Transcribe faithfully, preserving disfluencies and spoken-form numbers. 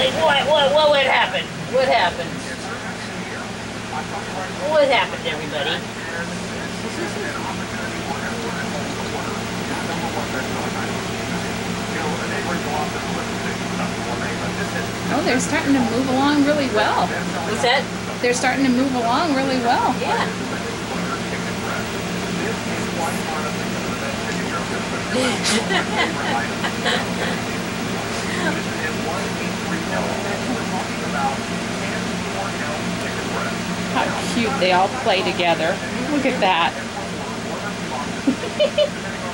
What, what, what, what would happen? What happened? What happened, everybody? Oh, they're starting to move along really well. What's that? They're starting to move along really well. Yeah. How cute they all play together. Look at that.